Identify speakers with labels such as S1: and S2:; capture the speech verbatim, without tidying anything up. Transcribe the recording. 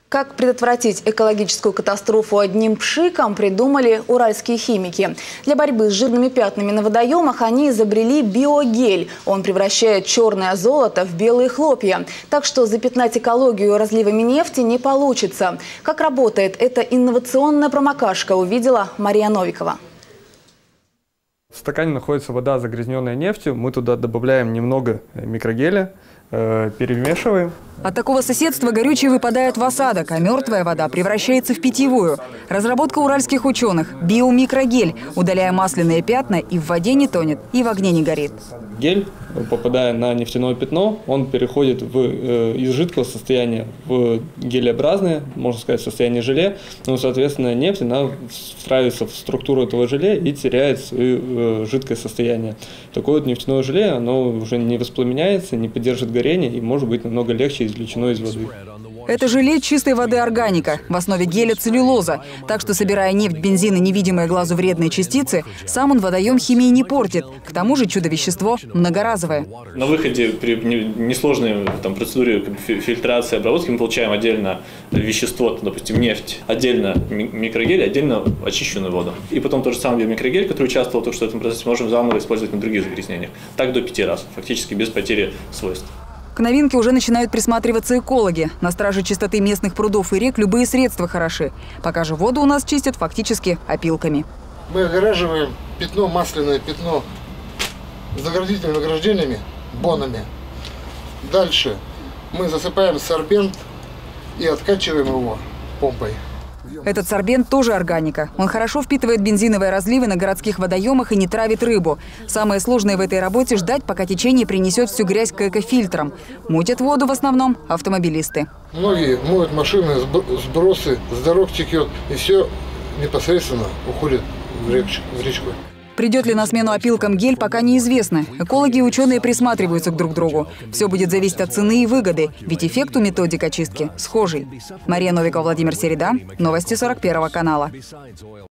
S1: Как предотвратить экологическую катастрофу одним пшиком, придумали уральские химики. Для борьбы с жирными пятнами на водоемах они изобрели биогель. Он превращает черное золото в белые хлопья. Так что запятнать экологию разливами нефти не получится. Как работает эта инновационная промокашка, увидела Мария Новикова.
S2: В стакане находится вода, загрязненная нефтью. Мы туда добавляем немного микрогеля, э, перемешиваем.
S3: От такого соседства горючее выпадает в осадок, а мертвая вода превращается в питьевую. Разработка уральских ученых – биомикрогель, удаляя масляные пятна, и в воде не тонет, и в огне не горит.
S2: Гель, попадая на нефтяное пятно, он переходит в, э, из жидкого состояния в гелеобразное, можно сказать, состояние желе. Ну, соответственно, нефть она встраивается в структуру этого желе и теряет свое э, жидкое состояние. Такое вот нефтяное желе, оно уже не воспламеняется, не поддержит горение и может быть намного легче извлечено из воды.
S3: Это желе чистой воды органика. В основе геля целлюлоза. Так что, собирая нефть, бензин и невидимые глазу вредные частицы, сам он водоем химии не портит. К тому же чудо-вещество многоразовое.
S4: На выходе при несложной там, процедуре фильтрации и обработки мы получаем отдельно вещество, допустим, нефть, отдельно микрогель, отдельно очищенную воду. И потом тот же самый биомикрогель, который участвовал только что в этом процессе, можем заново использовать на других загрязнениях. Так до пяти раз, фактически без потери свойств.
S3: К новинке уже начинают присматриваться экологи. На страже чистоты местных прудов и рек любые средства хороши. Пока же воду у нас чистят фактически опилками.
S5: Мы огораживаем пятно, масляное пятно заградительными ограждениями, бонами. Дальше мы засыпаем сорбент и откачиваем его помпой.
S3: Этот сорбент тоже органика. Он хорошо впитывает бензиновые разливы на городских водоемах и не травит рыбу. Самое сложное в этой работе – ждать, пока течение принесет всю грязь к экофильтрам. Мутят воду в основном автомобилисты.
S5: Многие моют машины, сбросы, с дорог текет, и все непосредственно уходит в речку.
S3: Придет ли на смену опилкам гель, пока неизвестно. Экологи и ученые присматриваются к друг другу. Все будет зависеть от цены и выгоды, ведь эффект у методик очистки схожий. Мария Новикова, Владимир Середа. Новости сорок первого канала.